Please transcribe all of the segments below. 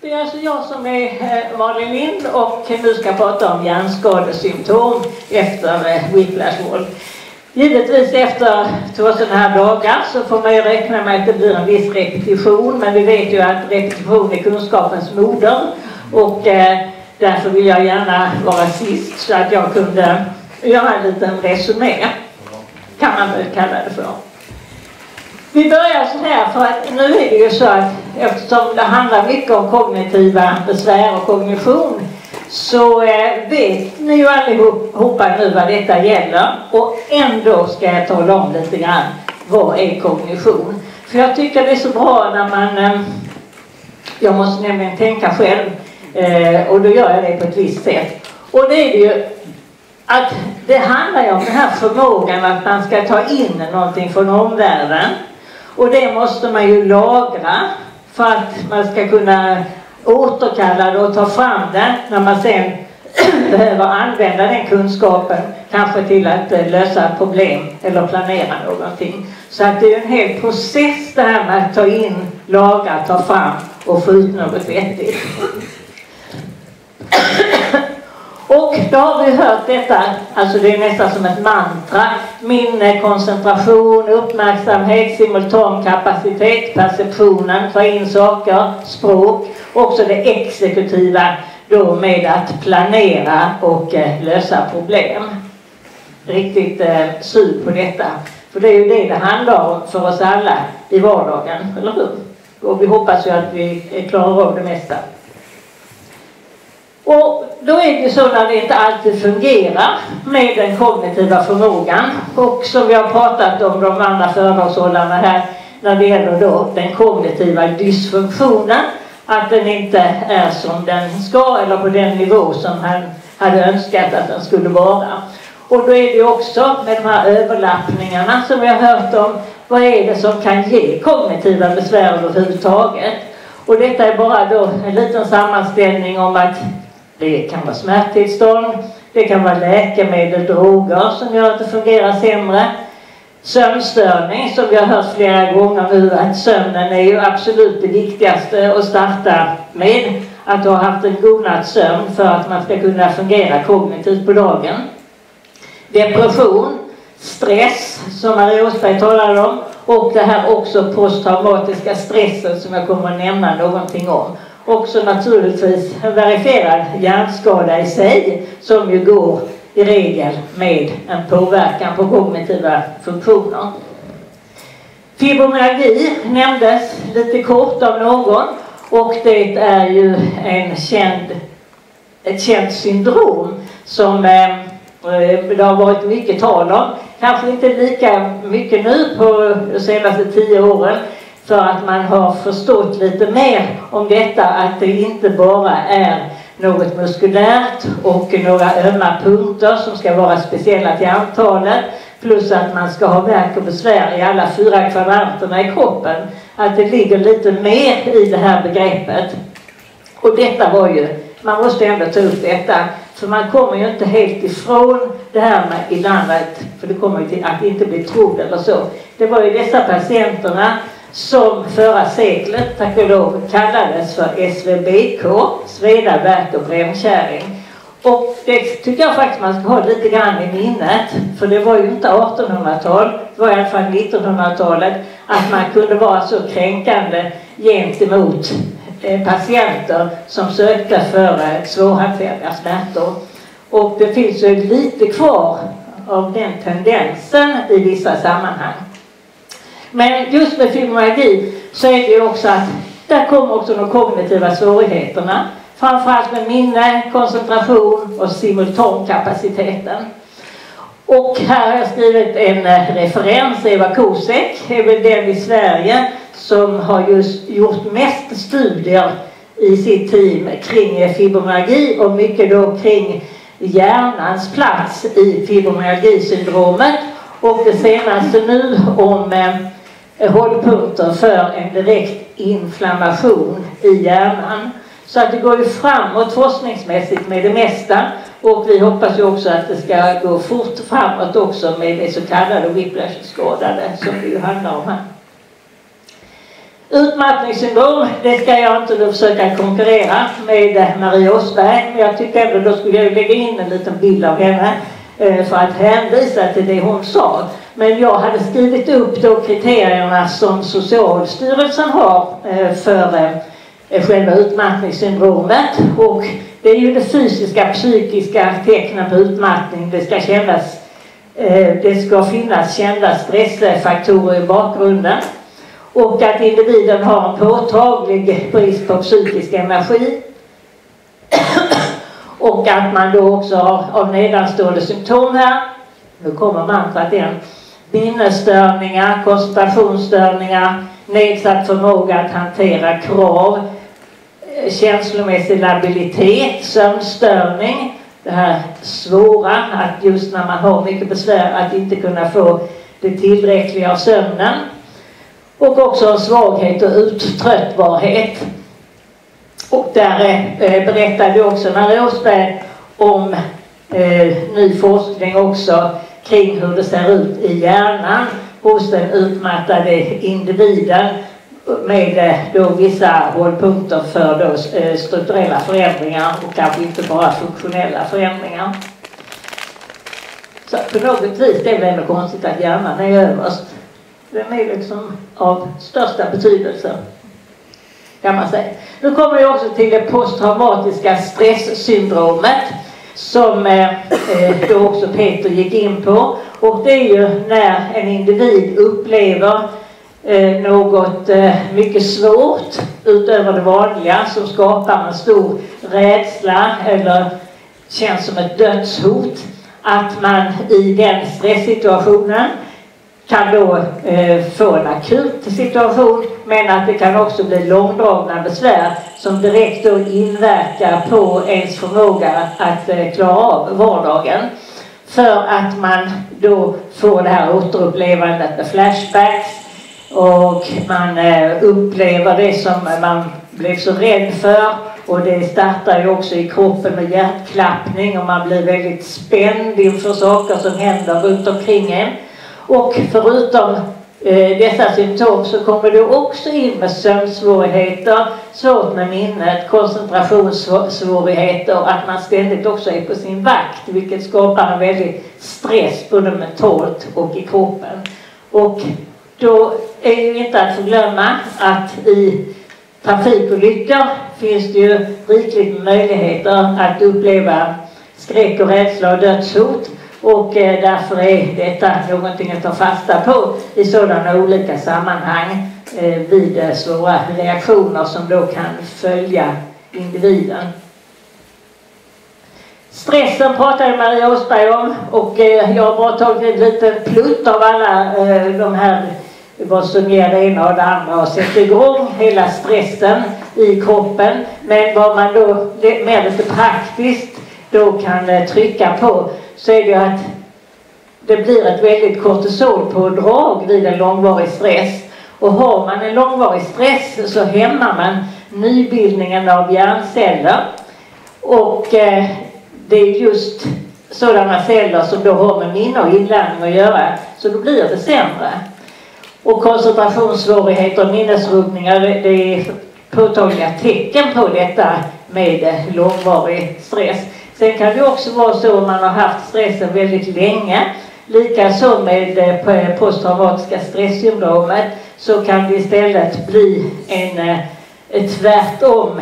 Det är alltså jag som är Malin Lind och nu ska prata om hjärnskadesymptom efter whiplashvåld. Givetvis efter 2 sådana här dagar så får man ju räkna med att det blir en viss repetition, men vi vet ju att repetition är kunskapens moder och därför vill jag gärna vara sist så att jag kunde göra en liten resumé, kan man väl kalla det för. Vi börjar så här, för att nu är det ju så att eftersom det handlar mycket om kognitiva besvär och kognition så vet ni ju allihopa nu vad detta gäller, och ändå ska jag tala om lite grann vad är kognition. För jag tycker det är så bra när man, jag måste nämligen tänka själv och då gör jag det på ett visst sätt. Och det är ju att det handlar ju om den här förmågan att man ska ta in någonting från omvärlden. Och det måste man ju lagra för att man ska kunna återkalla det och ta fram det när man sen behöver använda den kunskapen kanske till att lösa problem eller planera någonting. Så att det är en hel process det här med att ta in, lagra, ta fram och få ut något vettigt. Och då har vi hört detta, alltså det är nästan som ett mantra: minne, koncentration, uppmärksamhet, simultankapacitet, perceptionen, ta in saker, språk, också det exekutiva då med att planera och lösa problem. Riktigt sug på detta, för det är ju det handlar om för oss alla i vardagen, eller hur? Och vi hoppas ju att vi är klara av det mesta. Och då är det så när det inte alltid fungerar med den kognitiva förmågan, och som vi har pratat om de andra föredragshållarna här när det gäller då den kognitiva dysfunktionen, att den inte är som den ska eller på den nivå som han hade önskat att den skulle vara. Och då är det också med de här överlappningarna som vi har hört om, vad är det som kan ge kognitiva besvär överhuvudtaget. Och detta är bara då en liten sammanställning om att det kan vara smärttillstånd, det kan vara läkemedel, droger som gör att det fungerar sämre. Sömnstörning, som vi har hört flera gånger nu, att sömnen är ju absolut det viktigaste att starta med. Att du har haft en god natts sömn för att man ska kunna fungera kognitivt på dagen. Depression, stress som Maria Åsberg talade om, och det här också posttraumatiska stressen som jag kommer att nämna någonting om. Också naturligtvis en verifierad hjärnskada i sig som ju går i regel med en påverkan på kognitiva funktioner. Fibromyalgi nämndes lite kort av någon, och det är ju ett känt syndrom som det har varit mycket tal om. Kanske inte lika mycket nu på de senaste 10 åren, för att man har förstått lite mer om detta, att det inte bara är något muskulärt och några ömma punkter som ska vara speciella till antalet, plus att man ska ha värk och besvär i alla 4 kvadranterna i kroppen. Att det ligger lite mer i det här begreppet. Och detta var ju, man måste ändå ta upp detta, för man kommer ju inte helt ifrån det här med i landet, för det kommer ju till att inte bli trodd eller så. Det var ju dessa patienterna som förra seklet, tack och lov, kallades för SVBK, sveda, värk och bremkärring. Och det tycker jag faktiskt man ska ha lite grann i minnet, för det var ju inte 1800-tal, det var i alla fall 1900-talet, att man kunde vara så kränkande gentemot patienter som sökte för svårhanterliga smärtor. Och det finns ju lite kvar av den tendensen i vissa sammanhang. Men just med fibromyalgi så är det ju också att där kommer också de kognitiva svårigheterna. Framförallt med minne, koncentration och simultankapaciteten. Och här har jag skrivit en referens. Eva Kosek är väl den i Sverige som har just gjort mest studier i sitt team kring fibromyalgi, och mycket då kring hjärnans plats i fibromyalgisyndromet. Och det senaste nu om hållpunkter för en direkt inflammation i hjärnan. Så att det går ju framåt forskningsmässigt med det mesta, och vi hoppas ju också att det ska gå fort framåt också med det så kallade whiplash-skadade som det ju handlar om här. Utmattningssyndrom, det ska jag inte då försöka konkurrera med Marie Åsberg, men jag tycker ändå då skulle jag lägga in en liten bild av henne för att hänvisa till det hon sa. Men jag hade skrivit upp då kriterierna som Socialstyrelsen har för själva utmattningssyndromet, och det är ju det fysiska, psykiska tecknen på utmattning. Det ska finnas kända stressfaktorer i bakgrunden, och att individen har en påtaglig brist på psykisk energi och att man då också har av nedanstående symptom här. Nu kommer mantrat igen. Minnesstörningar, koncentrationsstörningar, nedsatt förmåga att hantera krav, känslomässig labilitet, sömnstörning. Det här svåra att just när man har mycket besvär att inte kunna få det tillräckliga av sömnen. Och också svaghet och uttröttbarhet. Och där berättade också Marie Åsberg om ny forskning också kring hur det ser ut i hjärnan hos den utmattade individen, med då vissa hållpunkter för då strukturella förändringar och kanske inte bara funktionella förändringar. Så på något vis det är väl ändå konstigt att hjärnan är överst. Den är liksom av största betydelse, kan man säga. Nu kommer jag också till det posttraumatiska stresssyndromet som då också Peter gick in på. Och det är ju när en individ upplever något mycket svårt utöver det vanliga som skapar en stor rädsla eller känns som ett dödshot, att man i den stresssituationen kan då få en akut situation, men att det kan också bli långdragna besvär som direkt då inverkar på ens förmåga att klara av vardagen. För att man då får det här återupplevandet med flashbacks, och man upplever det som man blev så rädd för, och det startar ju också i kroppen med hjärtklappning och man blir väldigt spänd inför saker som händer runt omkring en. Och förutom dessa symptom så kommer det också in med sömnsvårigheter, svårt med minnet, koncentrationssvårigheter, och att man ständigt också är på sin vakt, vilket skapar en väldigt stress både mentalt och i kroppen. Och då är ju inte att förglömma att i trafikolyckor finns det ju rikligt med möjligheter att uppleva skräck och rädsla och dödshot. Och därför är detta någonting att ta fasta på i sådana olika sammanhang vid svåra reaktioner som då kan följa individen. Stressen pratade Marie Åsberg om, och jag har bara tagit en liten plutt av alla de här, vad som ger det ena och det andra, och sätter igång hela stressen i kroppen. Men vad man då mer lite praktiskt då kan trycka på, så är det att det blir ett väldigt kortisolpådrag vid en långvarig stress. Och har man en långvarig stress så hämmar man nybildningen av hjärnceller. Och det är just sådana celler som då har med minne och inlärning att göra. Så då blir det sämre. Och koncentrationssvårigheter och minnesrubbningar, det är påtagliga tecken på detta med långvarig stress. Sen kan det också vara så om man har haft stressen väldigt länge, likaså med posttraumatiska stresssyndromet, så kan det istället bli en tvärtom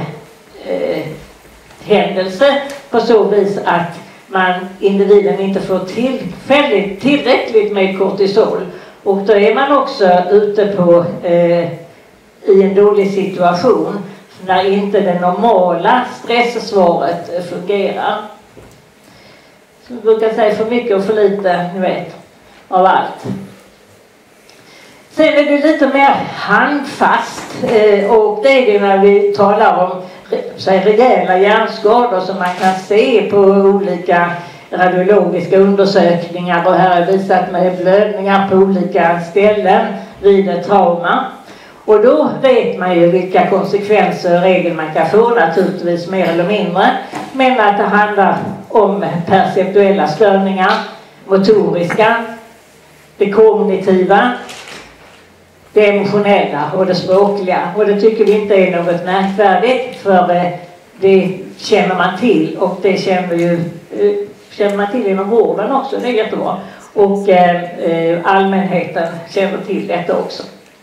händelse på så vis att individen inte får tillräckligt med kortisol. Och då är man också ute på i en dålig situation när inte det normala stresssvaret fungerar. Så vi brukar säga för mycket och för lite, ni vet, av allt. Sen är det lite mer handfast, och det är det när vi talar om rejäla hjärnskador som man kan se på olika radiologiska undersökningar, och här är visat med blödningar på olika ställen vid ett trauma. Och då vet man ju vilka konsekvenser och regler man kan få, naturligtvis mer eller mindre. Men att det handlar om perceptuella störningar, motoriska, det kognitiva, det emotionella och det språkliga. Och det tycker vi inte är något märkvärdigt, för det känner man till, och det känner man till inom vården också, det är jättebra. Och allmänheten känner till detta också.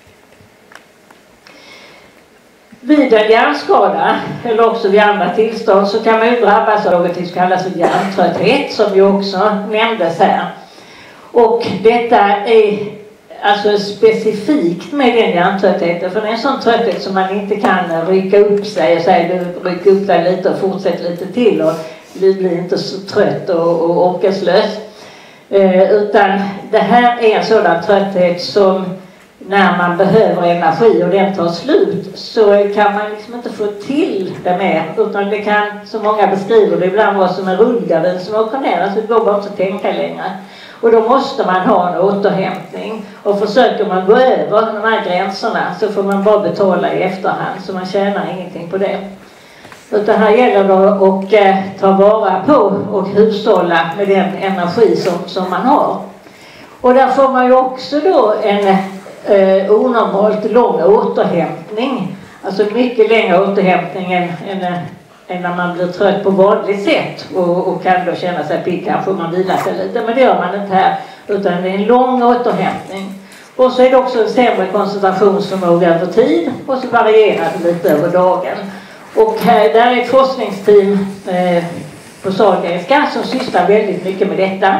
Vid en hjärnskada eller också vid andra tillstånd så kan man ju drabbas av något som kallas för hjärntrötthet, som ju också nämndes här. Och detta är alltså specifikt med den hjärntröttheten, för det är en sån trötthet som man inte kan rycka upp sig och säga du ryck upp dig lite och fortsätt lite till och du blir inte så trött och orkeslös. Utan det här är en sådan trötthet som när man behöver energi och den tar slut så kan man liksom inte få till det mer, utan det kan, som många beskriver det, ibland vara som en rullgardin som åker ner, alltså det går bara inte att tänka längre. Och då måste man ha en återhämtning, och försöker man gå över de här gränserna så får man bara betala i efterhand, så man tjänar ingenting på det. Utan här gäller det att ta vara på och hushålla med den energi som man har. Och där får man ju också då en onormalt lång återhämtning. Alltså mycket längre återhämtning än när man blir trött på vanligt sätt och kan då känna sig pigg, kanske man vilar sig lite. Men det gör man inte här, utan det är en lång återhämtning. Och så är det också sämre koncentrationsförmåga över tid, och så varierar det lite över dagen. Och där är ett forskningsteam på Sahlgrenska som sysslar väldigt mycket med detta.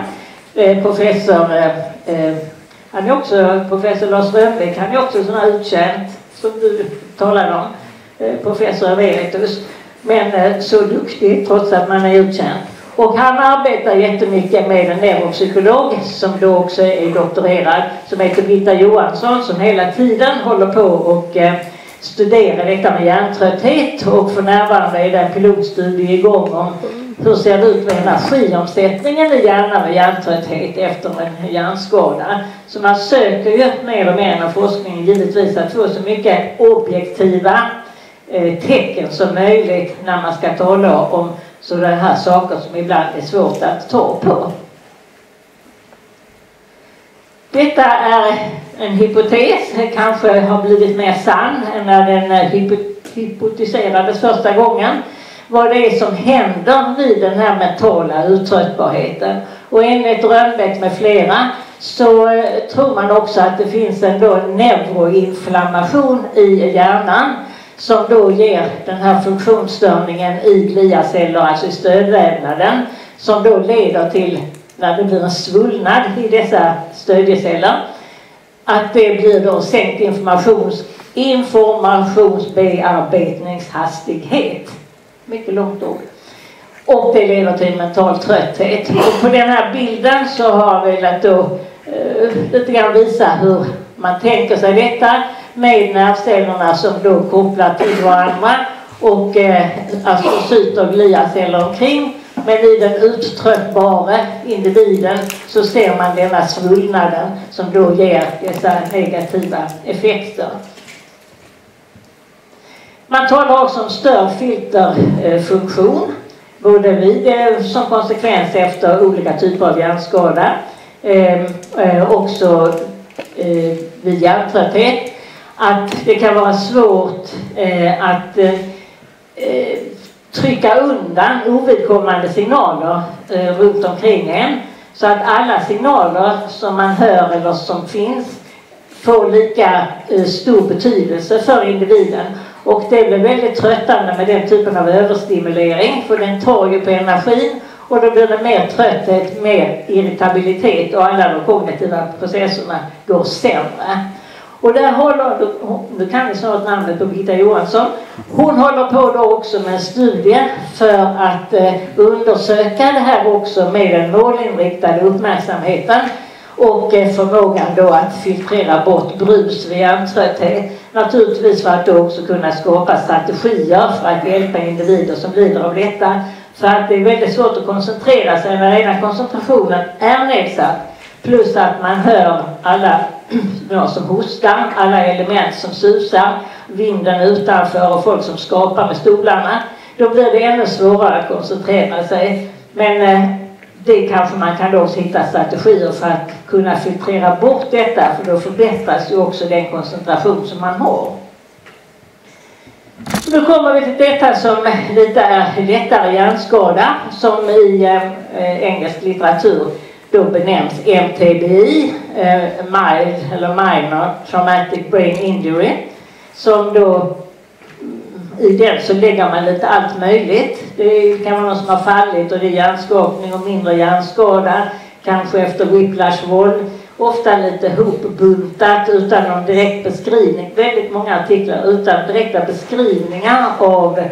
Han är också professor Lars Rönnbäck, han är också sån här utkänt som du talade om, professor emeritus, men så duktig trots att man är utkänd. Och han arbetar jättemycket med en neuropsykolog som då också är doktorerad, som heter Britta Johansson, som hela tiden håller på och studerar detta med hjärntrötthet, och för närvarande är det en pilotstudie igång om hur ser det ut med energiomsättningen i hjärnan med hjärntrötthet efter en hjärnskada. Så man söker ju mer och mer inom forskningen givetvis att få så mycket objektiva tecken som möjligt när man ska tala om sådana här saker som ibland är svårt att ta på. Detta är en hypotes, kanske har blivit mer sann än när den hypotiserades första gången. Vad det är som händer vid den här mentala uttröttbarheten. Och enligt Rönnbäck med flera så tror man också att det finns en neuroinflammation i hjärnan som då ger den här funktionsstörningen i gliaceller, alltså i stödvävnaden, som då leder till, när det blir en svullnad i dessa stödjeceller, att det blir då sänkt informationsbearbetningshastighet. Mycket långt ord. Och det leder till mental trötthet. Och på den här bilden så har vi velat då lite grann visa hur man tänker sig detta med nervcellerna som då kopplar till varandra och astrocyt och gliaceller omkring. Men i den uttröttbara individen så ser man denna svullnaden som då ger dessa negativa effekter. Man talar också om störd filterfunktion, både vid, som konsekvens efter olika typer av hjärnskada, också vid hjärntrötthet, att det kan vara svårt att trycka undan ovidkommande signaler runt omkring en, så att alla signaler som man hör eller som finns får lika stor betydelse för individen. Och det blir väldigt tröttande med den typen av överstimulering, för den tar ju på energin, och då blir det mer trötthet, mer irritabilitet, och alla de kognitiva processerna går sämre. Och där håller, nu kan ni snart namnet på Britta Johansson, hon håller på då också med en studie för att undersöka det här också med den målinriktade uppmärksamheten och förmågan då att filtrera bort brus vid hjärntrötthet. Naturligtvis för att då också kunna skapa strategier för att hjälpa individer som lider av detta. För att det är väldigt svårt att koncentrera sig när redan koncentrationen är nedsatt. Plus att man hör alla som hostar, alla element som susar, vinden utanför och folk som skapar med stolarna. Då blir det ännu svårare att koncentrera sig. Men det kanske man kan då hitta strategier för att kunna filtrera bort detta, för då förbättras ju också den koncentration som man har. Nu kommer vi till detta som lite lättare hjärnskada, som i engelsk litteratur då benämns MTBI, mild eller minor traumatic brain injury, som då i den så lägger man lite allt möjligt. Det kan vara någon som har fallit och det är hjärnskakning och mindre hjärnskada, kanske efter whiplash-våld, ofta lite hopbuntat utan någon direkt beskrivning. Väldigt många artiklar utan direkta beskrivningar av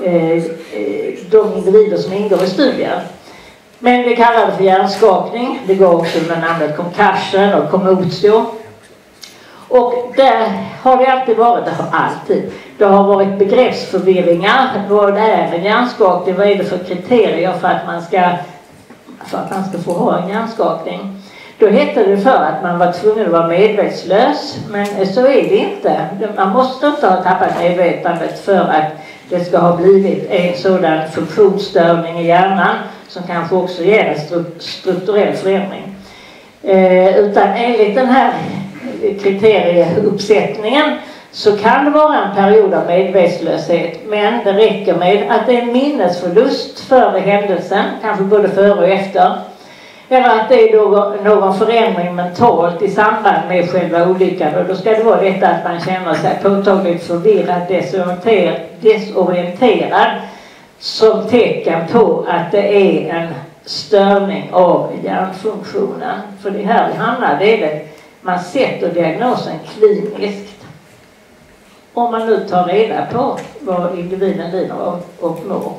de individer som ingår i studien. Men vi kallar det för hjärnskakning. Det går också med namnet concussion och commotio. Och där har det alltid varit, det har alltid. Det har varit begreppsförvirringar. Vad är en hjärnskakning? Vad är det för kriterier för att man ska få ha en hjärnskakning? Då hette det för att man var tvungen att vara medvetslös, men så är det inte. Man måste inte ha tappat medvetandet för att det ska ha blivit en sådan funktionsstörning i hjärnan som kanske också ger en strukturell förändring. Utan enligt den här kriterieuppsättningen så kan det vara en period av medvetslöshet, men det räcker med att det är en minnesförlust före händelsen, kanske både före och efter. Eller att det är någon förändring mentalt i samband med själva olyckan. Och då ska det vara detta att man känner sig påtagligt förvirrad, desorienterad som tecken på att det är en störning av hjärnfunktionen. För det här vi hamnar, det är det. Man sätter diagnosen kliniskt. Om man nu tar reda på vad individen lider av och mår.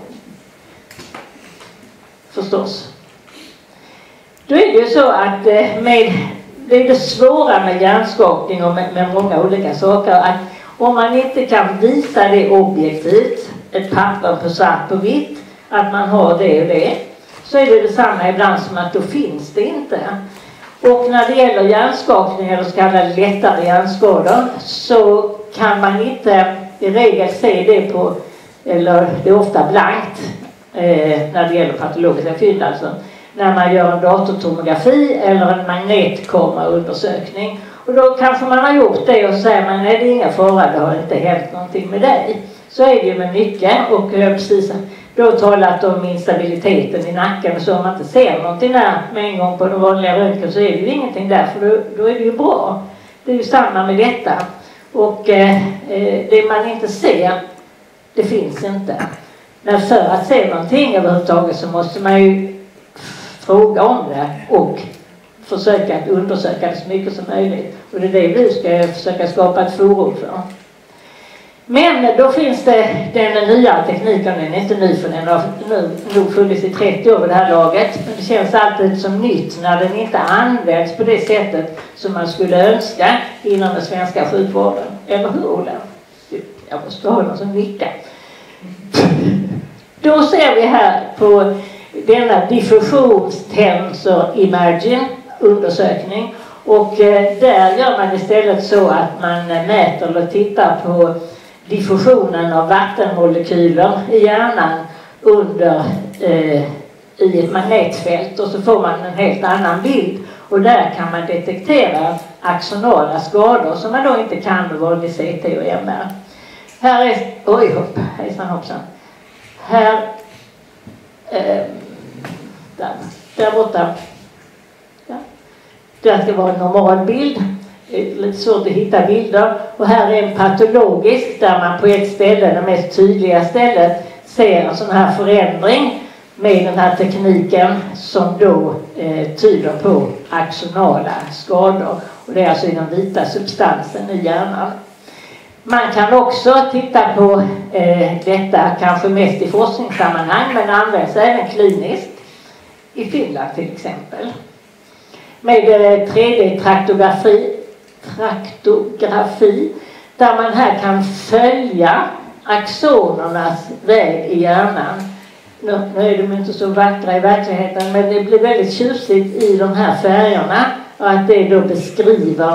Förstås. Då är det ju så att det är det svåra med hjärnskakning och med många olika saker, att om man inte kan visa det objektivt, ett papper på svart på vitt, att man har det och det, så är det detsamma ibland som att då finns det inte. Och när det gäller hjärnskakning eller så kallade lättare hjärnskador så kan man inte i regel se det på, eller det är ofta blankt när det gäller patologiska fynd, alltså när man gör en datortomografi eller en magnetkameraundersökning. Och då kanske man har gjort det och säger man, nej det är inga fara, det har inte hänt någonting med dig. Så är det ju med mycket, och precis då talat om instabiliteten i nacken, och så om man inte ser någonting där med en gång på den vanliga röntgen så är det ju ingenting där, för då är det ju bra. Det är ju samma med detta. Och det man inte ser, det finns inte. Men för att se någonting överhuvudtaget så måste man ju fråga om det och försöka att undersöka det så mycket som möjligt. Och det är det vi ska försöka skapa ett forum för. Men då finns det den nya tekniken, den är inte ny för den har nog funnits i 30 år vid det här laget. Men det känns alltid som nytt när den inte används på det sättet som man skulle önska inom den svenska sjukvården. Eller hur, Ola? Jag måste ha någon som nickar. Då ser vi här på denna diffusionstensor imaging undersökning, och där gör man istället så att man mäter eller tittar på diffusionen av vattenmolekyler i hjärnan under i ett magnetfält, och så får man en helt annan bild, och där kan man detektera axonala skador som man då inte kan med vanlig CT och MR. Här är, oj hopp, hejsan hoppsan. Här där borta. Ja. Det ska vara en normal bild. Det är lite svårt att hitta bilder. Och här är en patologisk där man på ett ställe, det mest tydliga stället, ser en sån här förändring med den här tekniken som då tyder på axonala skador. Och det är alltså i den vita substansen i hjärnan. Man kan också titta på detta kanske mest i forskningssammanhang, men används även kliniskt. I Finland till exempel. Med 3D-traktografi där man här kan följa axonernas väg i hjärnan. Nu är de inte så vackra i verkligheten, men det blir väldigt tjusigt i de här färgerna, och att det då beskriver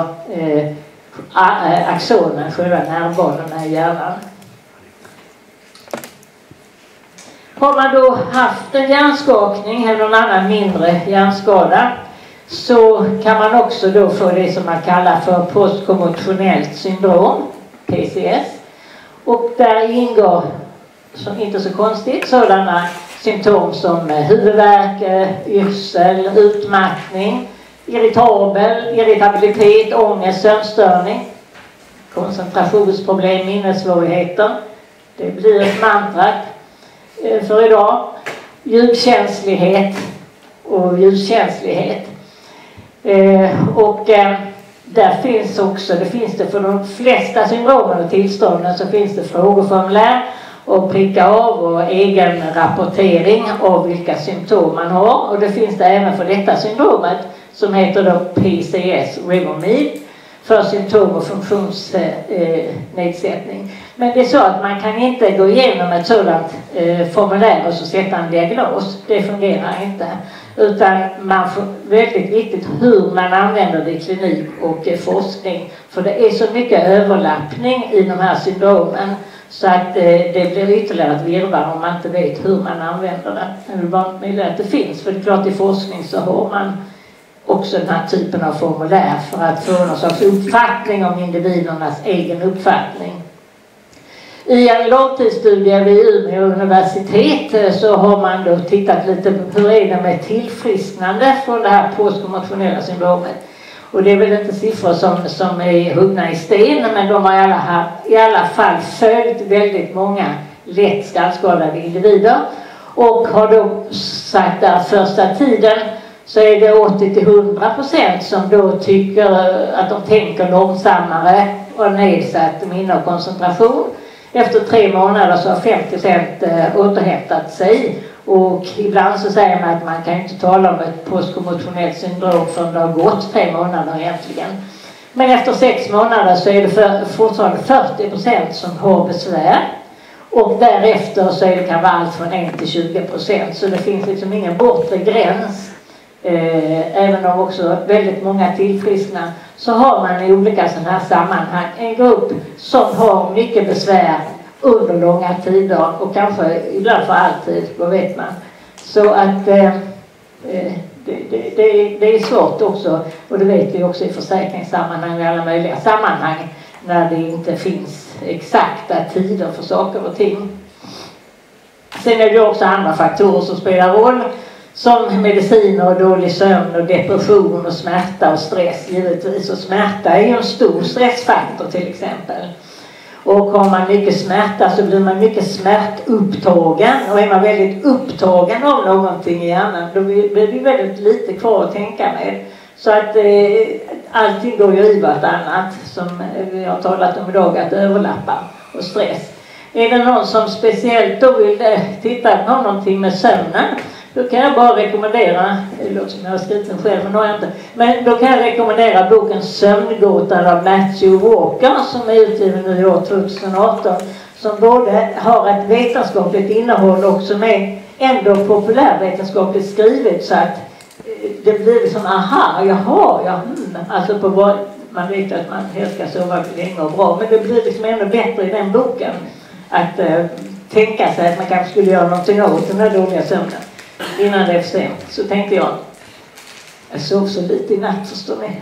axonen, själva nervbanorna i hjärnan. Har man då haft en hjärnskakning eller någon annan mindre hjärnskada, så kan man också då få det som man kallar för postkommotionellt syndrom, PCS. Och där ingår, som inte så konstigt, sådana symptom som huvudvärk, yrsel, utmattning, irritabilitet, ångest, sömnstörning, koncentrationsproblem, minnessvårigheter. Det blir ett mantra för idag. Ljudkänslighet och ljuskänslighet. Där finns också, det finns det för de flesta syndromen och tillstånden, så finns det frågeformulär och pricka av och egen rapportering av vilka symptom man har. Och det finns det även för detta syndromet som heter då PCS Revomid för symptom och funktionsnedsättning. Men det är så att man kan inte gå igenom ett sådant formulär och så sätta en diagnos. Det fungerar inte. Utan man får väldigt viktigt hur man använder det i klinik och forskning. För det är så mycket överlappning i de här syndromen så att det blir ytterligare ett virrvarr om man inte vet hur man använder det. Jag vill bara meddela att det finns, för det är klart i forskning så har man också den här typen av formulär för att få någon sorts uppfattning om individernas egen uppfattning. I en långtidsstudie vid Umeå universitet så har man då tittat lite på hur är det med tillfrisknande från det här postkommotionella syndromet. Och det är väl inte siffror som är huggna i sten, men de har i alla fall följt väldigt många lätt skallskadade individer. Och har då sagt att första tiden så är det 80-100% som då tycker att de tänker långsammare och nedsatt minne och koncentration. Efter 3 månader så har 50% återhämtat sig. Och ibland så säger man att man kan inte tala om ett postkommotionellt syndrom förrän det har gått 3 månader egentligen. Men efter 6 månader så är det fortfarande 40% som har besvär. Och därefter så är det kan vara allt från 1-20%. Så det finns liksom ingen bortre gräns. Även om också väldigt många tillfrisknar, så har man i olika sådana här sammanhang en grupp som har mycket besvär under långa tider och kanske ibland för alltid, vad vet man. Så att det är svårt också, och det vet vi också i försäkringssammanhang och alla möjliga sammanhang när det inte finns exakta tider för saker och ting. Sen är det också andra faktorer som spelar roll, som mediciner och dålig sömn och depression och smärta och stress givetvis. Och smärta är ju en stor stressfaktor till exempel. Och har man mycket smärta så blir man mycket smärtupptagen. Och är man väldigt upptagen av någonting i hjärnan, då blir det väldigt lite kvar att tänka med. Så att allting går ju i vartannat, som vi har talat om idag, att överlappa och stress. Är det någon som speciellt då vill titta på någonting med sömnen, då kan jag bara rekommendera, det låter som jag har skrivit den själv, men då har jag inte. Men då kan jag rekommendera boken Sömngåtan av Matthew Walker som är utgiven nu i år 2018. Som både har ett vetenskapligt innehåll och som är ändå populärvetenskapligt skrivet, så att det blir liksom aha, jaha, alltså på vad man vet att man helst ska sova länge och bra, men det blir liksom ändå bättre i den boken att tänka sig att man kanske skulle göra någonting åt den här dåliga sömnen innan det är för sent. Så tänkte jag sov så lite i natt, förstår ni.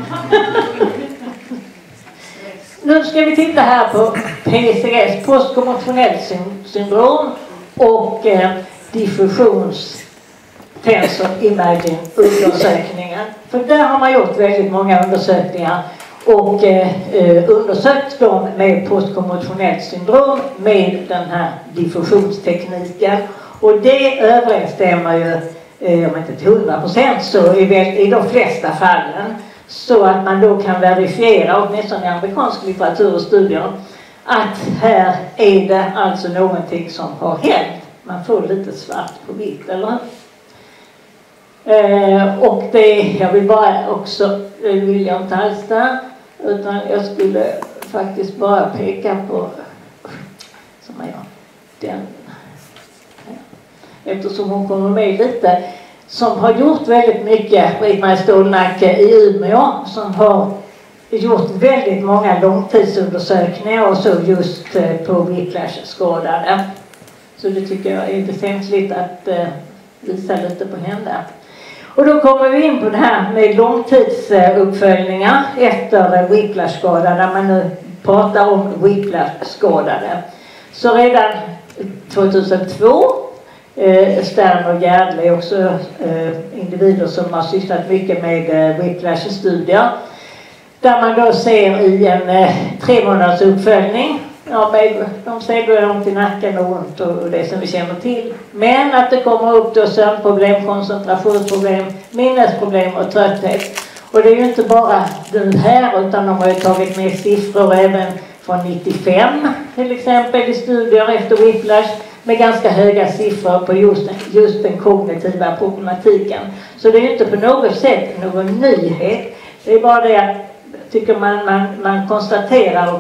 Nu ska vi titta här på PCS, postkommotionellt syndrom, och diffusions tensor imaging undersökningar. För där har man gjort väldigt många undersökningar och undersökt dem med postkommotionellt syndrom med den här diffusionstekniken. Och det överensstämmer ju, om inte till 100%, så i de flesta fallen, så att man då kan verifiera, åtminstone i amerikansk litteratur och studier, att här är det alltså någonting som har hänt. Man får lite svart på vitt, eller hur? Och det, jag vill bara också, vill jag inte alls där, utan jag skulle faktiskt bara peka på, som jag gör, den, eftersom hon kommer med lite, som har gjort väldigt mycket, Britt-Marie Stålnacke i Umeå, som har gjort väldigt många långtidsundersökningar och så just på whiplash-skadade. Så Så det tycker jag är väsentligt att visa lite på henne. Och då kommer vi in på det här med långtidsuppföljningar efter whiplash-skada, där man nu pratar om whiplash-skadade. Så redan 2002, Stern och Gärdle är också individer som har sysslat mycket med whiplash-studier, där man då ser i en 3 månaders uppföljning, ja, de ser ont i nacken och ont och det som vi känner till. Men att det kommer upp då sömnproblem, koncentrationsproblem, minnesproblem och trötthet. Och det är ju inte bara den här, utan de har ju tagit med siffror även från 95 till exempel i studier efter whiplash med ganska höga siffror på just den kognitiva problematiken. Så det är ju inte på något sätt någon nyhet. Det är bara det att tycker man konstaterar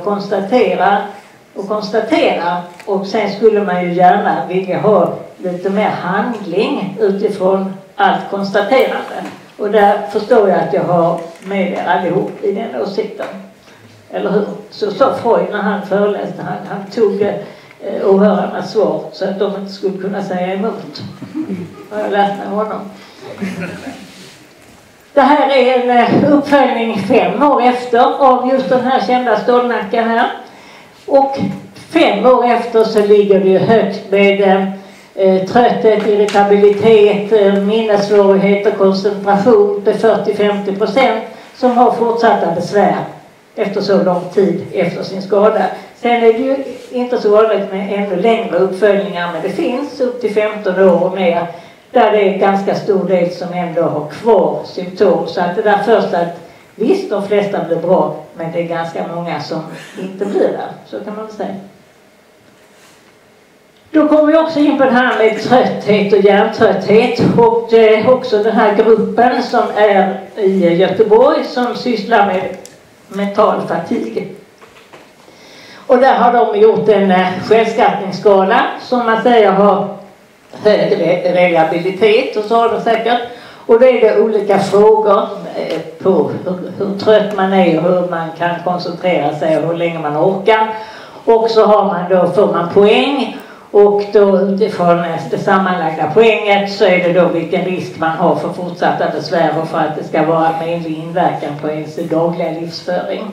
och sen skulle man ju gärna vilja ha lite mer handling utifrån allt konstaterande. Och där förstår jag att jag har med er allihop i den åsikten. Eller hur? Så sa Freud när han föreläste, han tog åhörarnas svar så att de inte skulle kunna säga emot. Har jag lärt mig honom. Det här är en uppföljning 5 år efter av just den här kända stålnackan här. Och 5 år efter så ligger det ju högt med trötthet, irritabilitet, minnessvårigheter, koncentration på 40-50% som har fortsatta besvär efter så lång tid efter sin skada. Sen är det ju inte så vanligt med ännu längre uppföljningar, men det finns upp till 15 år och mer där det är en ganska stor del som ändå har kvar symptom. Så att det där först att visst, de flesta blir bra, men det är ganska många som inte blir där. Så kan man säga. Då kommer vi också in på det här med trötthet och hjärntrötthet. Och också den här gruppen som är i Göteborg som sysslar med mental fatig. Och där har de gjort en självskattningsskala som man säger har hög reliabilitet, och så har de säkert. Och då är det olika frågor på hur trött man är och hur man kan koncentrera sig och hur länge man orkar. Och så har man då, får man poäng, och då utifrån det sammanlagda poänget så är det då vilken risk man har för fortsatta besvär och för att det ska vara menlig inverkan på ens dagliga livsföring.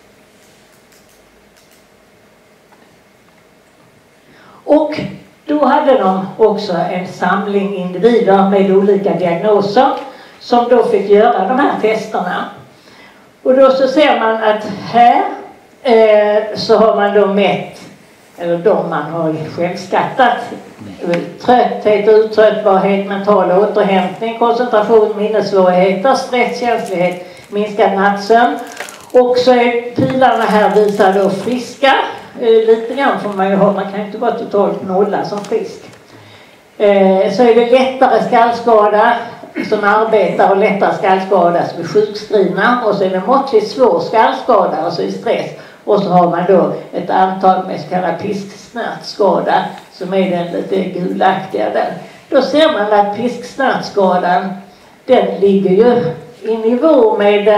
Och då hade de också en samling individer med olika diagnoser som då fick göra de här testerna. Och då så ser man att här så har man då mätt, eller man har självskattat trötthet, uttröttbarhet, mental återhämtning, koncentration, minnessvårigheter, stresskänslighet, minskad nattsömn. Och så är pilarna här visar då friska. Lite grann får man ju ha, man kan inte vara totalt nolla som frisk. Så är det lättare skallskada som arbetar och lättare skallskada som är sjukskrivna. Och så är det måttligt svår skallskada och så är stress. Och så har man då ett antal med så kallad pisksnärtskada som är den lite gulaktiga där. Då ser man att pisksnärtskadan, den ligger ju i nivå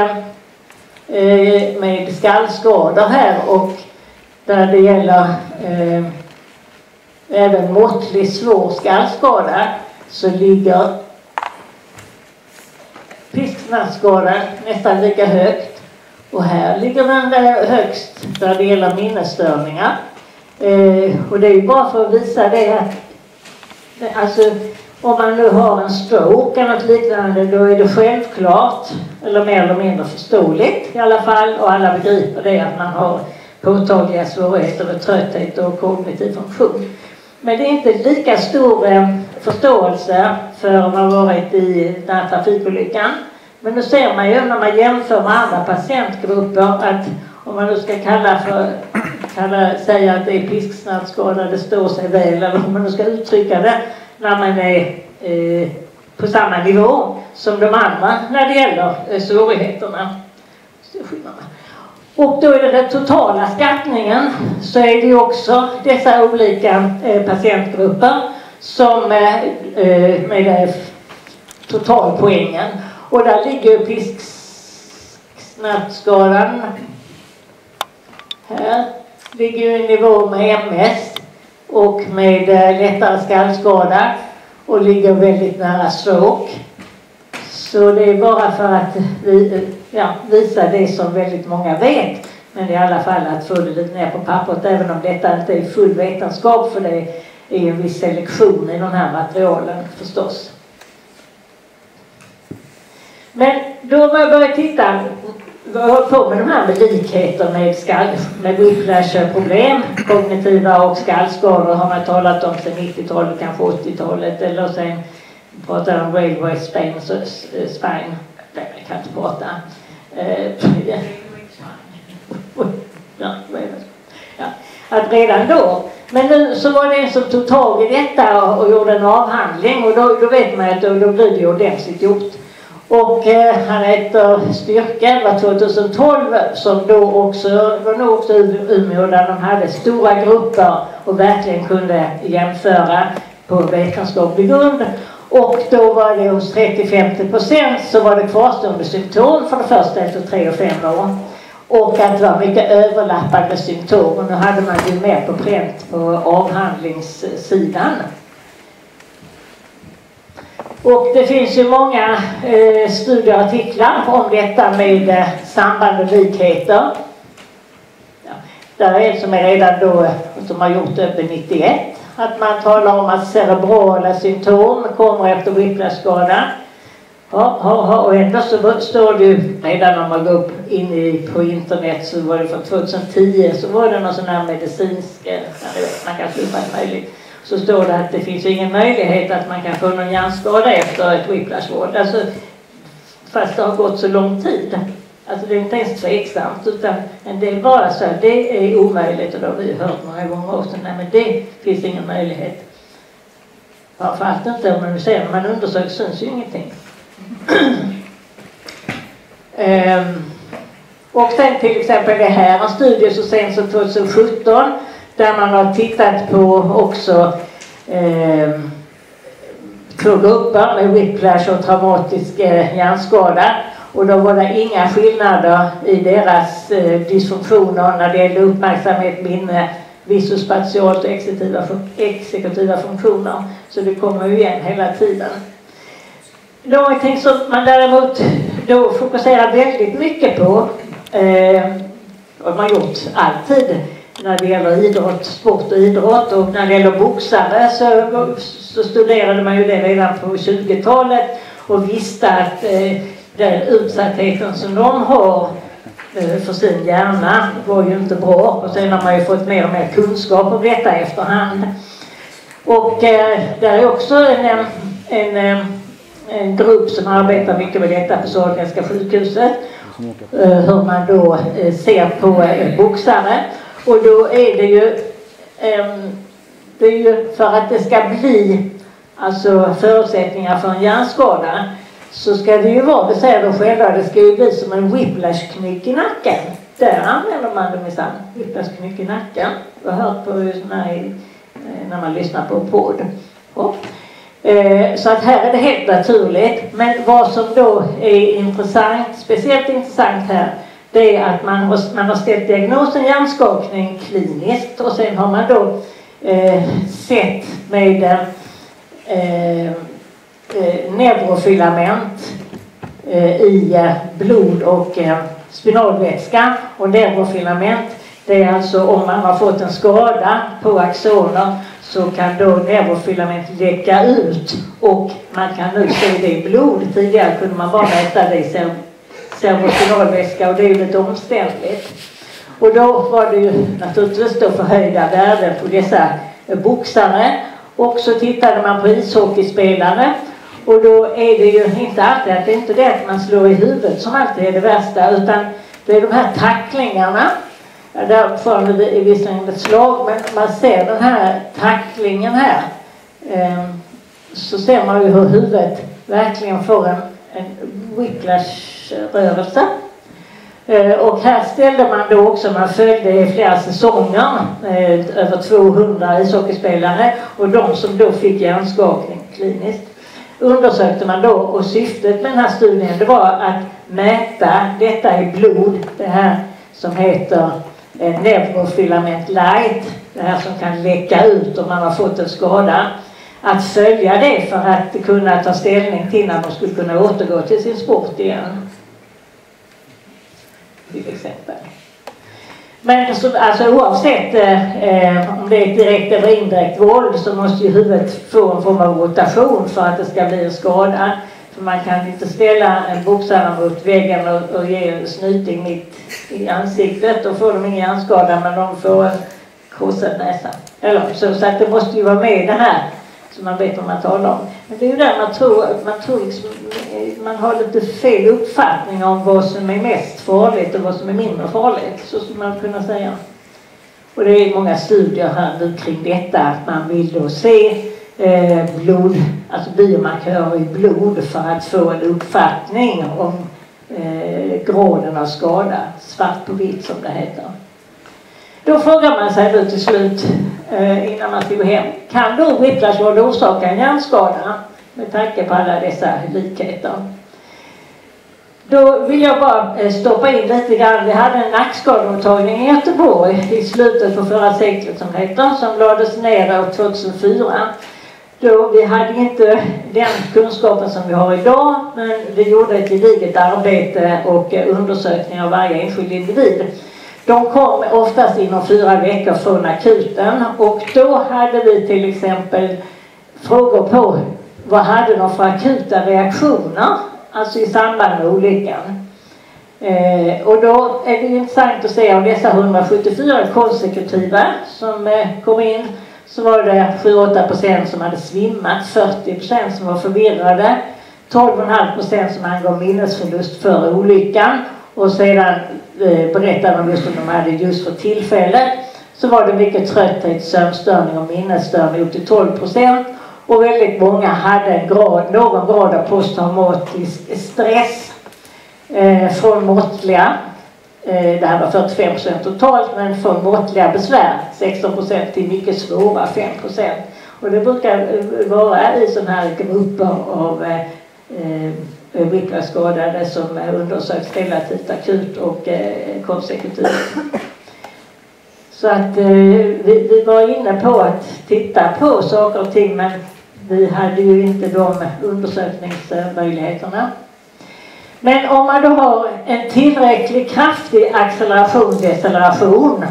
med skallskador här, och där det gäller även måttlig svår skallskada så ligger pisksnärtskadan nästan lika högt. Och här ligger den där högst där det gäller minnesstörningar. Och det är ju bara för att visa det att alltså, om man nu har en stroke eller något liknande, då är det självklart, eller mer eller mindre förståeligt i alla fall, och alla begriper det, att man har påtagliga svårigheter med trötthet och kognitiv funktion. Men det är inte lika stor förståelse för om man har varit i den här trafikolyckan. Men nu ser man ju när man jämför med andra patientgrupper att om man nu ska säga att det är pisksnärtskada, det står sig väl, eller om man nu ska uttrycka det när man är på samma nivå som de andra när det gäller svårigheterna. Och då är det den totala skattningen, så är det ju också dessa olika patientgrupper som med totalpoängen. Och där ligger pisksnärtskadan. Här ligger ju i nivå med MS. och med lättare skallskada och ligger väldigt nära stroke. Så det är bara för att visa det som väldigt många vet, men i alla fall att få det lite ner på pappret, även om detta inte är full vetenskap, för det är en viss selektion i de här materialen förstås. Men då har jag börjat titta, vad jag håller på med de här med likheter med whiplash-problem, kognitiva och skallskador har man talat om sedan 90-talet, kanske 80-talet, eller sen pratar om railway spine, jag kan inte prata. Att redan då, men nu så var det en som tog tag i detta och gjorde en avhandling, och då vet man att då blir det ordentligt gjort. Och han heter Styrke, var 2012, som då också var nog också Umeå, där de hade stora grupper och verkligen kunde jämföra på vetenskaplig grund. Och då var det hos 30-50% så var det kvarstående symptom för det första efter 3 och 5 år. Och att det var mycket överlappande symptom. Och nu hade man ju mer på pränt på avhandlingssidan. Och det finns ju många studier och artiklar om detta med samband och likheter. Ja, där är en som är redan då, som har gjort det över 91. Att man talar om att cerebrala symptom kommer efter whiplash-skada. Och ändå så står det ju, redan om man går upp in på internet, så var det från 2010, så var det någon sån här medicinsk, man kan sluta möjligt. Så står det att det finns ingen möjlighet att man kan få någon hjärnskada efter ett whiplash-vård. Alltså, fast det har gått så lång tid. Alltså det är inte ens tveksamt, utan det är bara så att det är omöjligt, och då har vi hört många gånger också. Nej, men det finns ingen möjlighet. Framförallt inte om man ser, när man undersöker syns ju ingenting. Och sen till exempel det här en studie så sent som 2017, där man har tittat på också 2 grupper med whiplash och traumatisk hjärnskada, och då var det inga skillnader i deras dysfunktioner när det gäller uppmärksamhet, minne, visuospatialt och exekutiva funktioner. Så det kommer ju igen hela tiden. Någonting som man däremot då fokuserar väldigt mycket på, och man gjort alltid när det gäller idrott, sport och idrott, och när det gäller boxare så studerade man ju det redan på 20-talet och visste att den utsattheten som de har för sin hjärna var ju inte bra, och sen har man ju fått mer och mer kunskap om detta efterhand. Och där är också en grupp som arbetar mycket med detta på Sahlgrenska sjukhuset, hur man då ser på boxare. Och då är det ju för att det ska bli alltså förutsättningar för en hjärnskada, så ska det ju vara, vi säger då själva, det ska ju bli som en whiplash-knyck i nacken. Där använder man det minsann, whiplash-knyck i nacken. Jag har hört på när man lyssnar på podd. Så att här är det helt naturligt. Men vad som då är intressant, speciellt intressant här, det är att man har ställt diagnosen hjärnskakning kliniskt, och sen har man då sett med neurofilament i blod och spinalvätska. Och neurofilament, det är alltså om man har fått en skada på axoner, så kan då neurofilament läcka ut, och man kan nu se det i blod. Tidigare kunde man bara mäta det i cerebrospinalvätska, och det är ju lite omständligt. Och då var det ju naturligtvis då förhöjda värden på dessa boxare. Och så tittade man på ishockeyspelare, och då är det ju inte alltid att det är inte det att man slår i huvudet som alltid är det värsta, utan det är de här tacklingarna. Där får det visserligen ett slag, men man ser den här tacklingen här, så ser man ju hur huvudet verkligen får en whiplash-rörelse. Och här ställde man då också, man följde i flera säsonger över 200 ishockeyspelare, och de som då fick hjärnskakning kliniskt undersökte man då, och syftet med den här studien, det var att mäta detta i blod, det här som heter neurofilament light, det här som kan läcka ut om man har fått en skada, att följa det för att kunna ta ställning till när man skulle kunna återgå till sin sport igen. Till exempel. Men så, alltså oavsett om det är direkt eller indirekt våld så måste ju huvudet få en form av rotation för att det ska bli en skada. För man kan inte ställa en boxare mot väggen och ge en snyting mitt i ansiktet. Då får de ingen hjärnskada men de får en krossad näsa. Eller så att det måste ju vara med det här som man vet vad man talar om. Men det är ju där man tror liksom, man har lite fel uppfattning om vad som är mest farligt och vad som är mindre farligt. Så skulle man kunna säga. Och det är många studier här nu kring detta att man vill då se blod, alltså biomarkörer i blod för att få en uppfattning om graden av skada, svart på vitt som det heter. Då frågar man sig då till slut innan man ska gå hem, kan då whiplash-våld orsaka en hjärnskada med tanke på alla dessa likheter? Då vill jag bara stoppa in lite grann. Vi hade en nackskademottagning i Göteborg i slutet på förra seklet som heter, som lades ner 2004. Då vi hade inte den kunskapen som vi har idag, men vi gjorde ett gediget arbete och undersökning av varje enskild individ. De kom oftast inom 4 veckor från akuten och då hade vi till exempel frågor på vad hade de för akuta reaktioner, alltså i samband med olyckan. Och då är det intressant att se av dessa 174 konsekutiva som kom in så var det 7-8% som hade svimmat, 40% som var förvirrade, 12,5% som angav minnesförlust för olyckan och sedan berättade de just om de hade just för tillfället så var det mycket trötthet, sömnstörning och minnesstörning upp till 12% och väldigt många hade någon grad av posttraumatisk stress från måttliga, det här var 45% totalt, men från måttliga besvär 16% till mycket svåra 5%. Och det brukar vara i sådana här grupper av whiplash-skadade som undersöks relativt akut och konsekutivt. Så att vi var inne på att titta på saker och ting, men vi hade ju inte de undersökningsmöjligheterna. Men om man då har en tillräckligt kraftig acceleration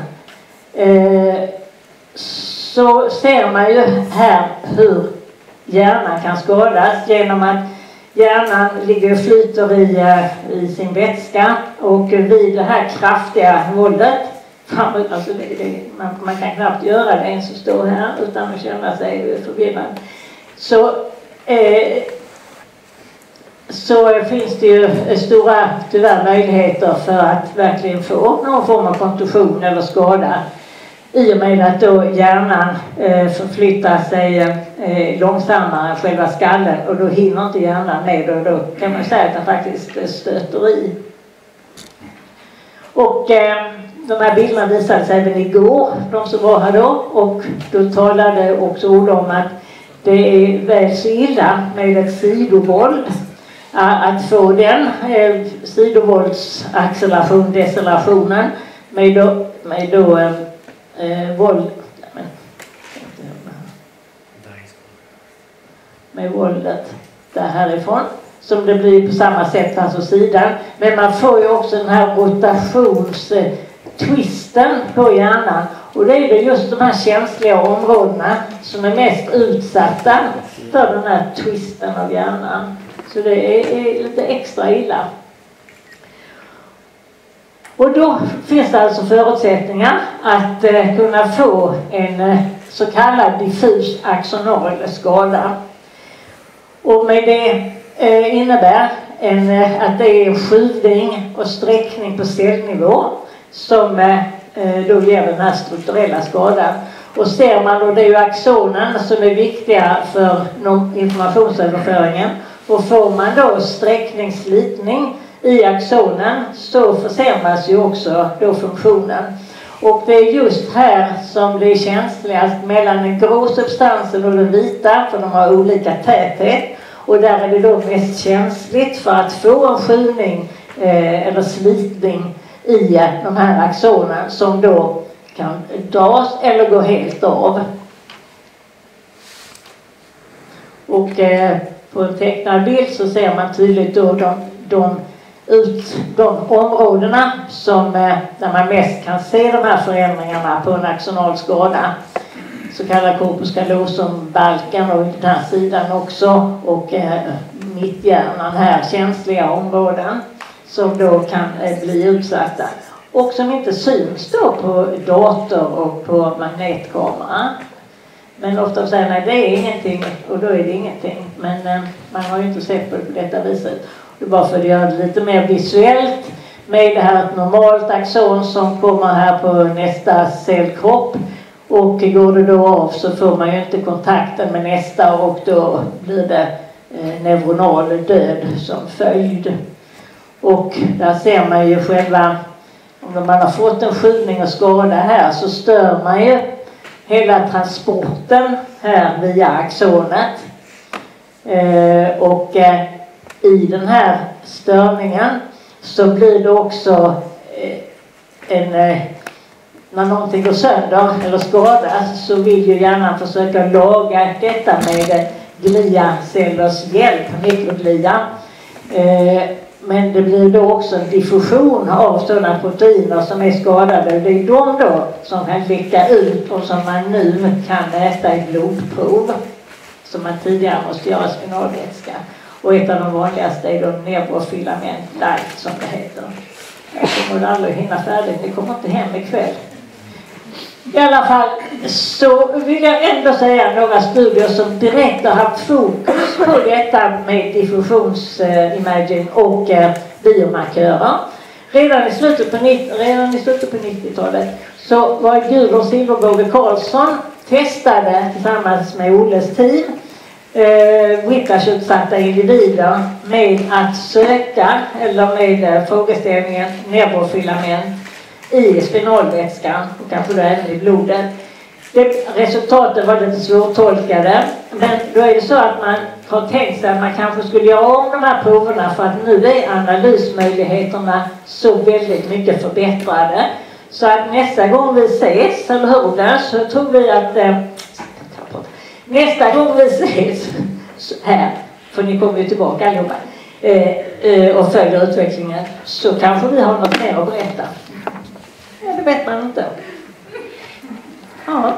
så ser man ju här hur hjärnan kan skadas genom att hjärnan ligger och flyter i sin vätska och vid det här kraftiga våldet, alltså man kan knappt göra det ens att stå här utan att känna sig förvirrad. Så finns det ju stora tyvärr möjligheter för att verkligen få någon form av kontusion eller skada i och med att då hjärnan förflyttar sig långsammare än själva skallen och då hinner inte hjärnan med och då kan man säga att den faktiskt stöter i. Och de här bilderna visade sig även igår, de som var här då, och då talade också ord om att det är väl så illa med ett sidovåld. Att få den sidovåldsacceleration, decelerationen med våld med våldet där härifrån som det blir på samma sätt alltså sidan, men man får ju också den här rotationstwisten på hjärnan och det är det just de här känsliga områdena som är mest utsatta för den här twisten av hjärnan. Så det är lite extra illa. Och då finns det alltså förutsättningar att kunna få en så kallad diffus axonal skada. Och med det innebär att det är en skjutning och sträckning på cellnivå som då ger den här strukturella skadan. Och ser man då, det är ju axonen som är viktiga för informationsöverföringen. Och får man då sträckningsslitning i axonen så försämras ju också då funktionen. Och det är just här som det är känsligast mellan den grå substansen och den vita, för de har olika täthet. Och där är det då mest känsligt för att få en skjutning eller slitning i de här axonen som då kan dras eller gå helt av. Och på en tecknad bild så ser man tydligt då de områdena som, där man mest kan se de här förändringarna på en axonalskada. Så kallad corpus callosum, balken och den här sidan också, och mitthjärnan här, känsliga områden som då kan bli utsatta. Och som inte syns då på dator och på magnetkamera. Men ofta säger man det är ingenting, och då är det ingenting. Men man har ju inte sett på det på detta viset. Det är bara för att göra det lite mer visuellt med det här ett normalt axon som kommer här på nästa cellkropp. Och går det då av så får man ju inte kontakten med nästa, och då blir det neuronal död som följd. Och där ser man ju själva, om man har fått en skjutning och skada här så stör man ju hela transporten här via axonet. Och i den här störningen så blir det också när någonting går sönder eller skadas så vill ju hjärnan försöka laga detta med gliacellers hjälp, mikroglia. Men det blir då också en diffusion av sådana proteiner som är skadade. Det är de då som kan läcka ut och som man nu kan mäta i blodprov. Som man tidigare måste göra spinalvätska. Och ett av de vanligaste är då neurofilament light som det heter. Jag kommer aldrig hinna färdigt, ni kommer inte hem ikväll. I alla fall så vill jag ändå säga några studier som direkt har haft fokus på detta med diffusionsimaging och biomarkörer. Redan i slutet på 90-talet så var Gudrun Silverbåge Karlsson testade tillsammans med Olles team whiplash-utsatta individer med att söka, eller med frågeställningen neurofilament i spinalvätskan och kanske då även i blodet. Resultaten var lite svårtolkade, men då är det så att man har tänkt sig att man kanske skulle göra om de här proverna för att nu är analysmöjligheterna så väldigt mycket förbättrade. Så att nästa gång vi ses, eller hur, så tror vi att nästa gång vi ses här, för ni kommer ju tillbaka allihopa och följer utvecklingen, så kanske vi har något mer att berätta. Ja, det vet man inte. Ja.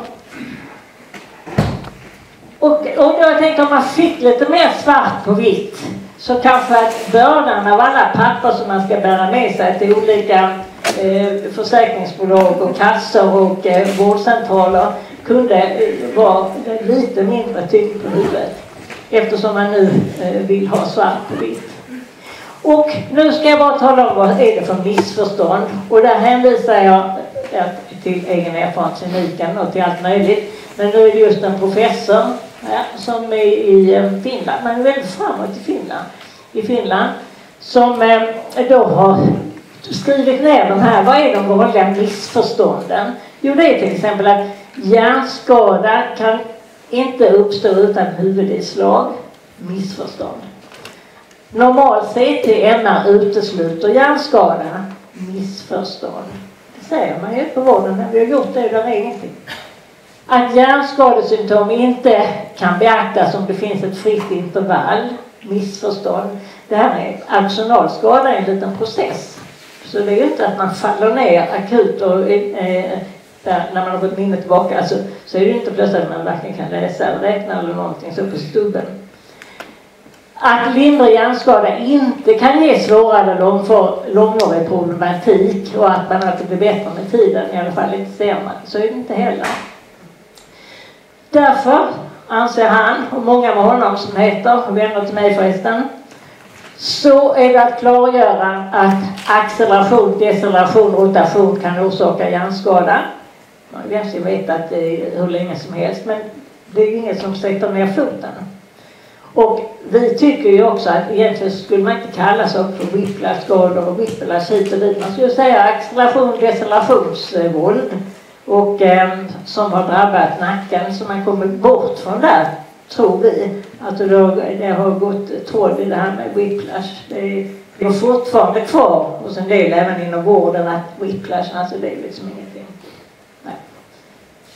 Och då jag tänkte om man fick lite mer svart på vitt, så kanske att bördan av alla papper som man ska bära med sig till olika försäkringsbolag och kassor och vårdcentraler kunde vara lite mindre tyngd på huvudet. Eftersom man nu vill ha svart på vitt. Och nu ska jag bara tala om vad är det för missförstånd. Och där hänvisar jag till egen erfarenhet i kliniken och till allt möjligt. Men nu är det just en professor som är i Finland. Man är väldigt framåt i Finland. Som då har skrivit ner de här. Vad är de vanliga missförstånden? Jo, det är till exempel att hjärnskada kan inte uppstå utan huvudinslag. Missförstånd. Normal CT-MR utesluter hjärnskada. Missförstånd. Det säger man ju på vården när vi har gjort det, där är ingenting. Att hjärnskadesymptom inte kan beaktas om det finns ett fritt intervall. Missförstånd. Det här med axonalskada är en liten process. Så det är ju inte att man faller ner akut och när man har fått minnet tillbaka. Alltså, så är det ju inte plötsligt att man varken kan läsa eller räkna eller någonting så på stubben. Att lindrig hjärnskada inte kan ge svårare långvarig problematik och att man alltid blir bättre med tiden, i alla fall inte ser man. Så är det inte heller. Därför anser han, och många med honom som heter, och vänner till mig förresten, så är det att klargöra att acceleration, deceleration, rotation kan orsaka hjärnskada. Man vill veta att det är hur länge som helst, men det är inget som sätter ner foten. Och vi tycker ju också att egentligen skulle man inte kalla saker för whiplash-skador och whiplash hit och dit. Man skulle säga acceleration, decelerations-våld och som har drabbat nacken, så man kommer bort från där, tror vi. Att det har gått tråd i det här med whiplash. Det är fortfarande kvar hos en del även inom vården att whiplash, alltså det är liksom ingenting. Nej.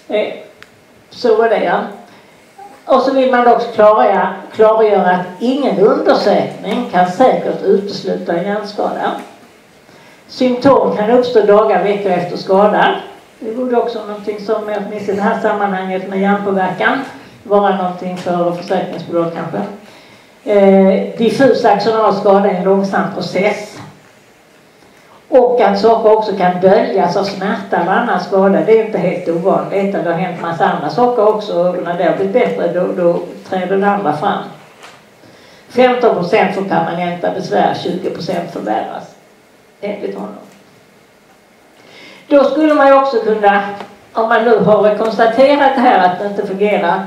Så var det, ja. Och så vill man också klargöra att ingen undersökning kan säkert utesluta en hjärnskada. Symptom kan uppstå dagar, veckor efter skadan. Det borde också någonting som, åtminstone i det här sammanhanget med hjärnpåverkan, vara någonting för försäkringsbolag kanske. Diffus axonal skada är en långsam process. Och att saker också kan döljas av smärta eller annan skada, det är inte helt ovanligt. Det har hänt massa andra saker också, och när det har blivit bättre då träder det andra fram. 15% får permanenta besvär, 20% förvärras. Enligt honom. Då skulle man ju också kunna, om man nu har konstaterat det här att det inte fungerar,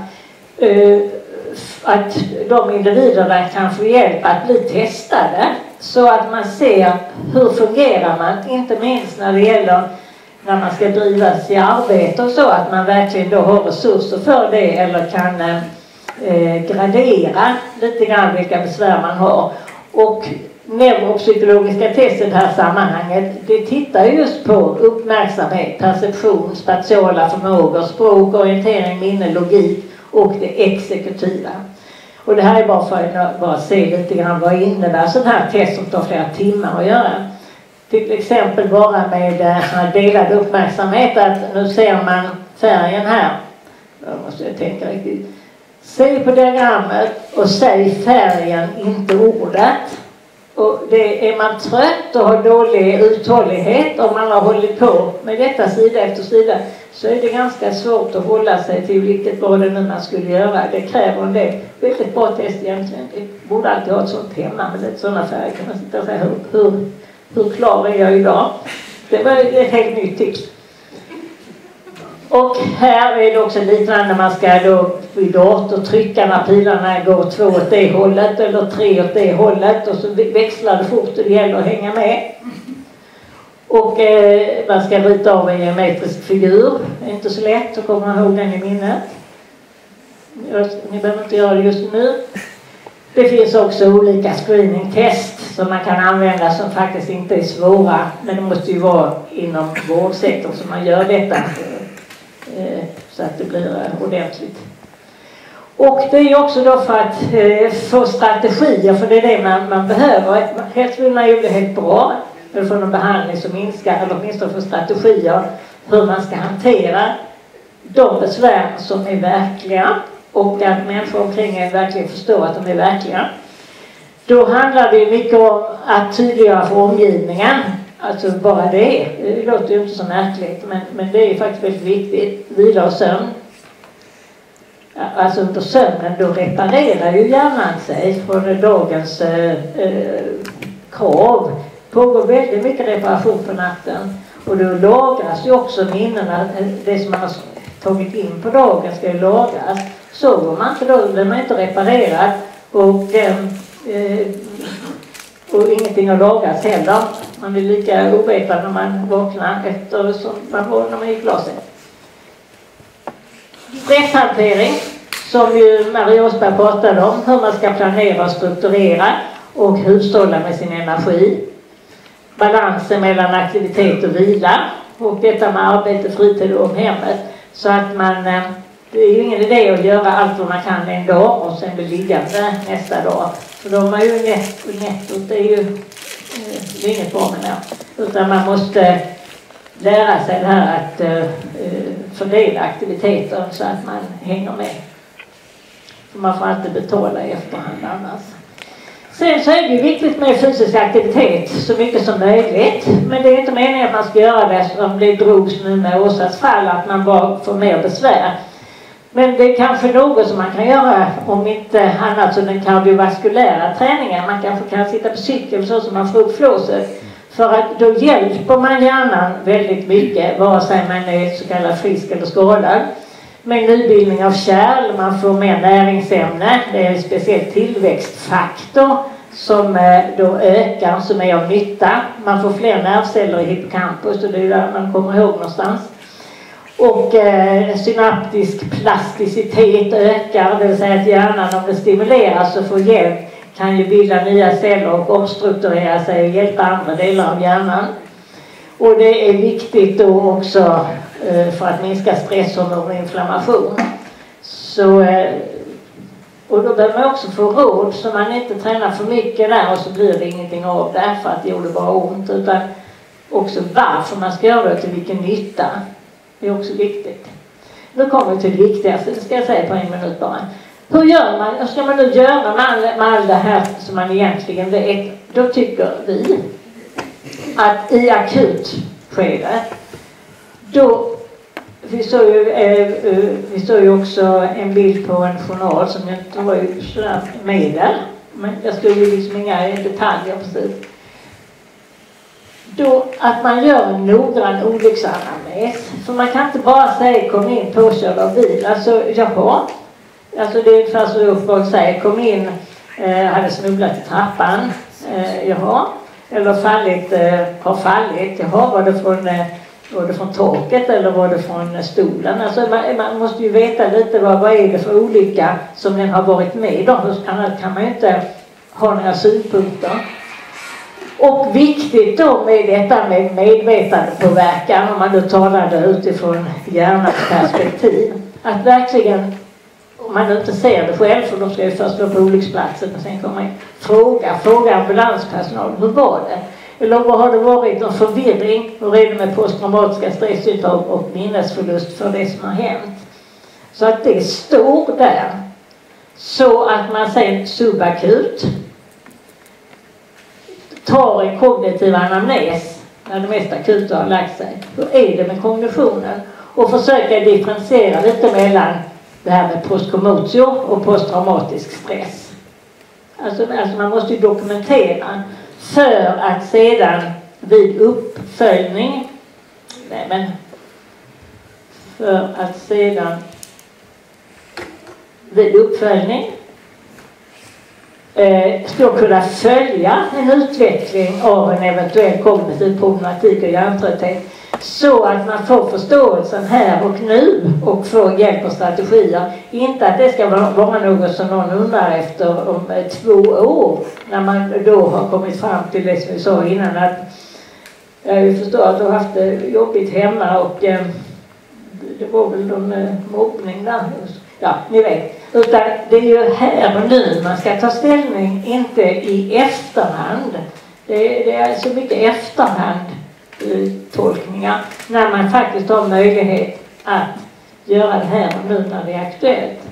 att de individerna kan få hjälp att bli testade så att man ser hur fungerar man, inte minst när det gäller när man ska drivas i arbete och så, att man verkligen då har resurser för det eller kan gradera lite grann vilka besvär man har. Och neuropsykologiska test i det här sammanhanget, det tittar just på uppmärksamhet, perception, spatiala förmågor, språk, orientering, minne, logik och det exekutiva. Och det här är bara för att bara se lite grann vad innebär sån här test som tar flera timmar att göra. Till exempel bara med delad uppmärksamhet, att nu ser man färgen här. Då måste jag tänka riktigt. Se på diagrammet och säg färgen, inte ordet. Och är man trött och har dålig uthållighet, om man har hållit på med detta sida efter sida, så är det ganska svårt att hålla sig till vilket var det nu man skulle göra. Det kräver en del. Väldigt bra test egentligen. Det borde alltid ha ett sånt hemma med lite sådana färger. Kan man sitta och säga hur klar är jag idag? Det var ett helt nytt tips. Och här är det också liknande när man ska då i dator trycka när pilarna går 2 åt det hållet eller 3 åt det hållet, och så växlar det fort och det gäller att hänga med. Och man ska rita av en geometrisk figur. Det är inte så lätt att komma ihåg den i minnet. Ni behöver inte göra det just nu. Det finns också olika screening-test som man kan använda som faktiskt inte är svåra. Men det måste ju vara inom vårdsektorn som man gör detta. Så att det blir ordentligt. Och det är ju också då för att få strategier, för det är det man behöver. Helst vill man ju bli helt bra, eller få någon behandling som minskar, eller åtminstone få strategier hur man ska hantera de besvär som är verkliga, och att människor omkring en verkligen förstår att de är verkliga. Då handlar det ju mycket om att tydliggöra för omgivningen. Alltså bara det låter ju inte så märkligt, men det är faktiskt väldigt viktigt. Vila och sömn. Alltså under sömnen då reparerar ju hjärnan sig från dagens krav. Pågår väldigt mycket reparation på natten. Och då lagras ju också minnena, det som man har tagit in på dagen ska ju lagras. Sover man inte då blir man inte reparerat, och ingenting har lagats heller. Man är lika ovetande när man vaknar efter som man var när man gick glaset. Stresshantering, som ju Marie Åsberg pratade om, hur man ska planera och strukturera och hushålla med sin energi. Balansen mellan aktivitet och vila, och detta med arbete, fritid och om hemmet. Så att man, det är ju ingen idé att göra allt vad man kan en dag och sen bli liggande nästa dag. För de är ju nettot, det är ju det är inget bra med det. Utan man måste lära sig det här att fördela aktiviteter så att man hänger med. För man får alltid betala i efterhand annars. Sen så är det ju viktigt med fysisk aktivitet så mycket som möjligt. Men det är inte meningen att man ska göra det som det drogs nu med Åsas fall, att man bara får mer besvär. Men det är kanske något som man kan göra, om inte annat, som den kardiovaskulära träningen. Man kanske kan sitta på cykel så som man får upp flåset. För att då hjälper man hjärnan väldigt mycket, vare sig man är så kallad frisk eller skadad. Med nybildning av kärl, man får mer näringsämne. Det är en speciell tillväxtfaktor som då ökar, som är av nytta. Man får fler nervceller i hippocampus, och det är där man kommer ihåg någonstans. Och synaptisk plasticitet ökar, det vill säga att hjärnan, om det stimuleras och får hjälp, kan ju bilda nya celler och omstrukturera sig och hjälpa andra delar av hjärnan. Och det är viktigt då också för att minska stresshormon och inflammation. Så, och då behöver man också få råd så man inte tränar för mycket där och så blir det ingenting av det för att det gjorde bara ont, utan också varför man ska göra det och till vilken nytta. Det är också viktigt. Nu kommer vi till det viktigaste, det ska jag säga på en minut bara. Hur gör man, hur ska man nu göra med all det här som man egentligen vet? Då tycker vi att i akut skede, då, vi såg ju också en bild på en journal som inte var ju sådär medel, men jag stod ju liksom inga detaljer precis. Då att man gör en noggrann olycksanamnes, för man kan inte bara säga kom in påkörd av bil, alltså jaha. Alltså det är ungefär så folk säger, kom in, hade snubblat i trappan, jaha. Eller har fallit, jaha, var det från taket eller var det från stolen? Alltså man måste ju veta lite vad är det för olycka som den har varit med om. Annars kan man ju inte ha några synpunkter. Och viktigt då med detta med medvetandepåverkan, om man då talar det utifrån hjärnans perspektiv, att verkligen, om man inte ser det själv, för de ska ju först vara på olycksplatsen och sen komma in, fråga ambulanspersonal, hur var det? Eller vad har det varit någon förvirring? Hur är det med posttraumatiska stresssymptom och minnesförlust för det som har hänt? Så att det står där. Så att man sen subakut tar en kognitiv anamnes när det mest akuta har lagt sig. Hur är det med kognitionen? Och försöka differentiera lite mellan det här med postkomotio och posttraumatisk stress. Alltså man måste ju dokumentera för att sedan vid uppföljning ska kunna följa en utveckling av en eventuell kognitiv problematik och hjärntrötthet, så att man får förståelsen här och nu och får hjälp och strategier. Inte att det ska vara något som någon undrar efter om 2 år, när man då har kommit fram till det som vi sa innan, att jag förstår att du har haft det jobbigt hemma och det var väl någon mobbning där. Ja, ni vet. Utan det är ju här och nu man ska ta ställning, inte i efterhand. Det är så mycket efterhand tolkningar när man faktiskt har möjlighet att göra det här och nu när det är aktuellt.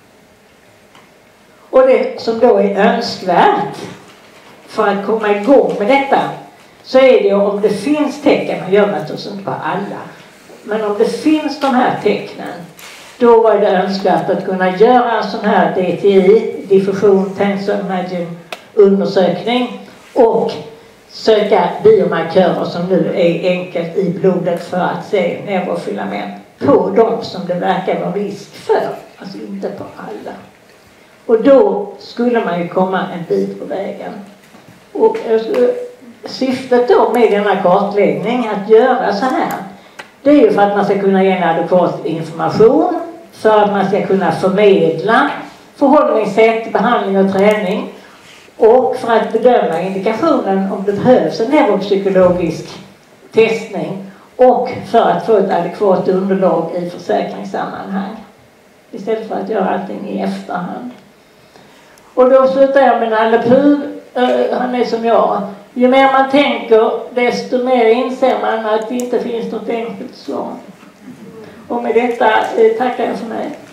Och det som då är önskvärt för att komma igång med detta, så är det om det finns tecken, man gör naturligtvis inte på alla, men om det finns de här tecknen, då var det önskvärt att kunna göra en sån här DTI, diffusion tensor imaging undersökning, och söka biomarkörer som nu är enkelt i blodet för att se neurofilament på de som det verkar vara risk för, alltså inte på alla. Och då skulle man ju komma en bit på vägen. Och syftet då med denna kartläggning att göra så här, det är ju för att man ska kunna ge en adekvat information, för att man ska kunna förmedla förhållningssätt, behandling och träning, och för att bedöma indikationen om det behövs en neuropsykologisk testning, och för att få ett adekvat underlag i försäkringssammanhang, istället för att göra allting i efterhand. Och då slutar jag med Nalle Puh. Han är som jag. Ju mer man tänker, desto mer inser man att det inte finns något enkelt svar. Och med detta tackar jag för mig.